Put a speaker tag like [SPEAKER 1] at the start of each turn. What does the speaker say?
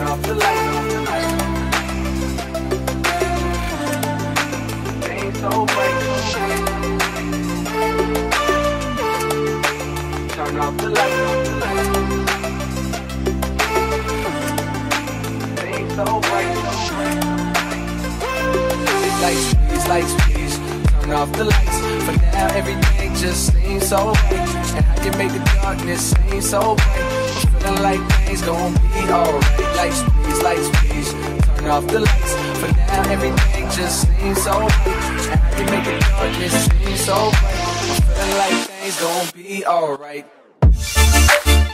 [SPEAKER 1] off the lights. They ain't so bright. Turn off the lights. They ain't so bright. Lights, please. Turn off the lights. For now, everything just seems so bright. And how you make the darkness seem so bright. I'm feeling like things gon' be alright. Lights, please. Turn off the lights. For now, everything just seems so bright. And how you make the darkness seem so bright. I'm feeling like things gon' be alright.